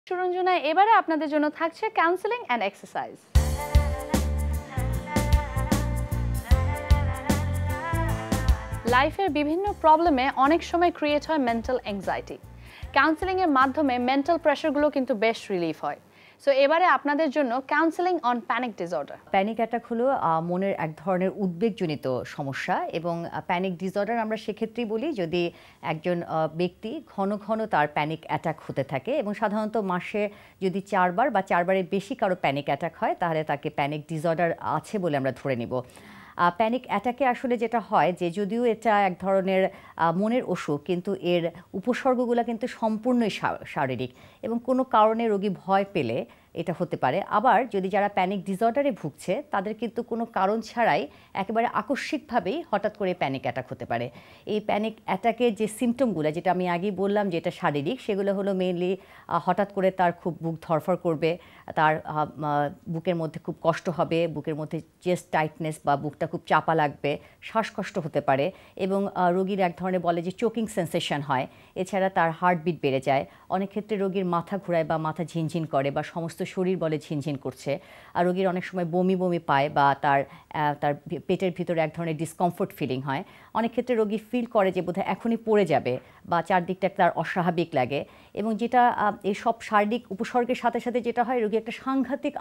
সুরঞ্জনায় এবারে আপনাদের জন্য থাকছে কাউন্সেলিং অ্যান্ড এক্সারসাইজ। লাইফের বিভিন্ন প্রবলেমে অনেক সময় ক্রিয়েট হয় মেন্টাল অ্যাংজাইটি। কাউন্সেলিং এর মাধ্যমে মেন্টাল প্রেশারগুলো কিন্তু বেশ রিলিফ হয়। সো এবারে আপনাদের জন্য counselling on panic disorder. Panic attack হলো মনের এক ধরনের উদ্বেগজনিত সমস্যা এবং প্যানিক ডিসঅর্ডার আমরা সেক্ষেত্রেই বলি যদি একজন ব্যক্তি ঘন ঘন তার প্যানিক অ্যাটাক হতে থাকে এবং সাধারণত মাসে যদি 4 বার বা 4 বারের বেশি কারো প্যানিক অ্যাটাক হয় তাহলে তাকে প্যানিক ডিসঅর্ডার আছে বলে আমরা ধরে নিব। প্যানিক অ্যাটাকে আসলে যেটা হয় যে যদিও এটা এক ধরনের মনের অসুখ কিন্তু এর উপসর্গগুলো কিন্তু সম্পূর্ণই শারীরিক এবং কোনো কারণে রোগী ভয় পেলে এটা হতে পারে। আবার যদি যারা প্যানিক ডিসঅর্ডারে ভুগছে তাদের কিন্তু কোনো কারণ ছাড়াই একেবারে আকস্মিকভাবেই হঠাৎ করে প্যানিক অ্যাটাক হতে পারে। এই প্যানিক অ্যাটাকের যে সিমটমগুলো যেটা আমি আগেই বললাম যে এটা শারীরিক, সেগুলো হলো মেইনলি হঠাৎ করে তার খুব বুক ধড়ফড় করবে, তার বুকের মধ্যে খুব কষ্ট হবে, বুকের মধ্যে চেস্ট টাইটনেস বা বুকটা খুব চাপা লাগবে, শ্বাসকষ্ট হতে পারে এবং রোগীর এক ধরনের বলে যে চোকিং সেন্সেশন হয়। এছাড়া তার হার্টবিট বেড়ে যায়। অনেক ক্ষেত্রে রোগীর মাথা ঘোরায় বা মাথা ঝিনঝিন করে বা সমস্ত শরীর বলে ঝিনঝিন করছে। আর রোগীর অনেক সময় বমি বমি পায় বা তার পেটের ভিতরে এক ধরনের ডিসকমফোর্ট ফিলিং হয়। অনেক ক্ষেত্রে রোগী ফিল করে যে বোধহয় এখনই পড়ে যাবে বা চারদিকটা তার অস্বাভাবিক লাগে এবং যেটা এই সব শারীরিক উপসর্গের সাথে সাথে যেটা হয় রোগী একটা সাংঘাতিক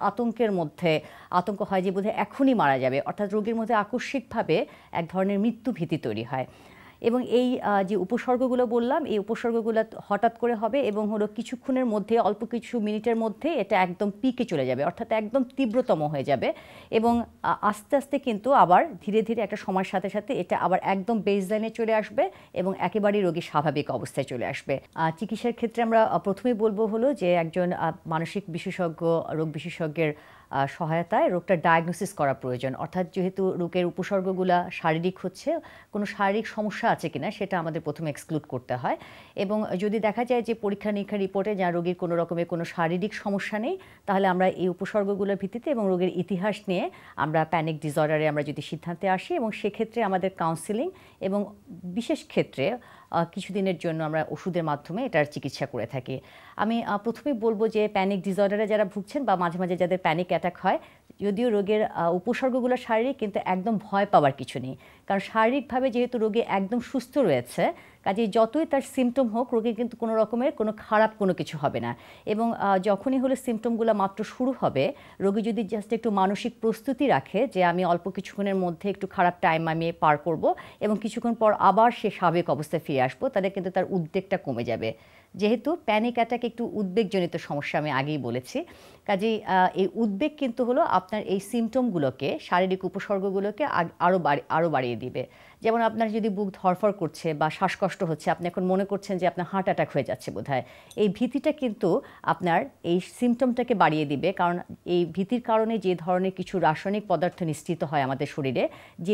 আতঙ্ক হয় যে বোধহয় এখনই মারা যাবে, অর্থাৎ রোগীর মধ্যে আকস্মিকভাবে এক ধরনের মৃত্যু ভীতি তৈরি হয়। এবং এই যে উপসর্গগুলো বললাম এই উপসর্গগুলো হঠাৎ করে হবে এবং হলো কিছুক্ষণের মধ্যে অল্প কিছু মিনিটের মধ্যে এটা একদম পিকে চলে যাবে, অর্থাৎ একদম তীব্রতম হয়ে যাবে এবং আস্তে আস্তে কিন্তু আবার ধীরে ধীরে একটা সময়ের সাথে সাথে এটা আবার একদম বেসলাইনে চলে আসবে এবং একেবারেই রোগী স্বাভাবিক অবস্থায় চলে আসবে। চিকিৎসার ক্ষেত্রে আমরা প্রথমেই বলবো হলো যে একজন মানসিক বিশেষজ্ঞ রোগ বিশেষজ্ঞের সহায়তায় রোগটা ডায়াগনোসিস করা প্রয়োজন, অর্থাৎ যেহেতু রোগের উপসর্গগুলো শারীরিক হচ্ছে কোনো শারীরিক সমস্যা আছে কিনা সেটা আমাদের প্রথমে এক্সক্লুড করতে হয় এবং যদি দেখা যায় যে পরীক্ষা নিরীক্ষা রিপোর্টে যা রোগীর কোনো রকমের কোনো শারীরিক সমস্যা নেই তাহলে আমরা এই উপসর্গগুলোর ভিত্তিতে এবং রোগের ইতিহাস নিয়ে আমরা প্যানিক ডিসঅর্ডারে আমরা যদি সিদ্ধান্তে আসি এবং সেক্ষেত্রে আমাদের কাউন্সেলিং এবং বিশেষ ক্ষেত্রে কিছুদিনের জন্য আমরা ওষুধের মাধ্যমে এটার চিকিৎসা করে থাকি। আমি প্রথমেই বলবো যে প্যানিক ডিসঅর্ডারে যারা ভুগছেন বা মাঝে মাঝে যাদের প্যানিক অ্যাটাক হয়, যদিও রোগের উপসর্গগুলো শারীরিক কিন্তু একদম ভয় পাওয়ার কিছু নেই, কারণ শারীরিকভাবে যেহেতু রোগী একদম সুস্থ রয়েছে কাজেই যতই তার সিমটম হোক রোগীর কিন্তু কোনো রকমের কোনো খারাপ কোনো কিছু হবে না এবং যখনই হলে সিমটমগুলো মাত্র শুরু হবে রোগী যদি জাস্ট একটু মানসিক প্রস্তুতি রাখে যে আমি অল্প কিছুক্ষণের মধ্যে একটু খারাপ টাইম আমি পার করব এবং কিছুক্ষণ পর আবার সে স্বাভাবিক অবস্থায় ফিরে আসবো, তাহলে কিন্তু তার উদ্বেগটা কমে যাবে। যেহেতু প্যানিক অ্যাটাক একটু উদ্বেগজনিত সমস্যা আমি আগেই বলেছি, কাজেই এই উদ্বেগ কিন্তু হলো আপনার এই সিমটমগুলোকে শারীরিক উপসর্গগুলোকে আরও বাড়িয়ে দিবে। যেমন আপনার যদি বুক ধড়ফড় করছে বা শ্বাসকষ্ট হচ্ছে, আপনি এখন মনে করছেন যে আপনার হার্ট অ্যাটাক হয়ে যাচ্ছে বোধহয়, এই ভীতিটা কিন্তু আপনার এই সিমটমটাকে বাড়িয়ে দিবে, কারণ এই ভীতির কারণে যে ধরনের কিছু রাসায়নিক পদার্থ নিঃসৃত হয় আমাদের শরীরে, যে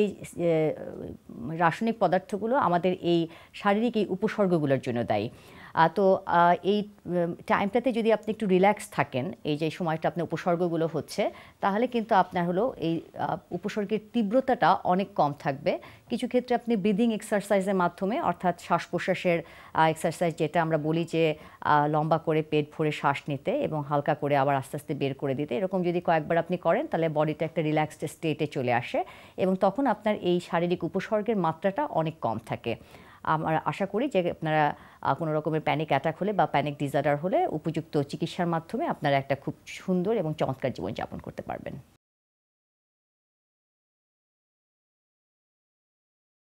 রাসায়নিক পদার্থগুলো আমাদের এই শারীরিক এই উপসর্গগুলোর জন্য দায়ী। তো এই টাইমটাতে যদি আপনি একটু রিল্যাক্স থাকেন, এই যে সময়টা আপনার উপসর্গগুলো হচ্ছে, তাহলে কিন্তু আপনার হলো এই উপসর্গের তীব্রতাটা অনেক কম থাকবে। কিছু ক্ষেত্রে আপনি ব্রিদিং এক্সারসাইজের মাধ্যমে, অর্থাৎ শ্বাস প্রশ্বাসের এক্সারসাইজ যেটা আমরা বলি যে লম্বা করে পেট ভরে শ্বাস নিতে এবং হালকা করে আবার আস্তে আস্তে বের করে দিতে, এরকম যদি কয়েকবার আপনি করেন তাহলে বডিটা একটা রিল্যাক্সড স্টেটে চলে আসে এবং তখন আপনার এই শারীরিক উপসর্গের মাত্রাটা অনেক কম থাকে। আমরা আশা করি যে আপনারা কোনো রকমের প্যানিক অ্যাটাক হলে বা প্যানিক ডিসঅর্ডার হলে উপযুক্ত চিকিৎসার মাধ্যমে আপনারা একটা খুব সুন্দর এবং চমৎকার জীবনযাপন করতে পারবেন।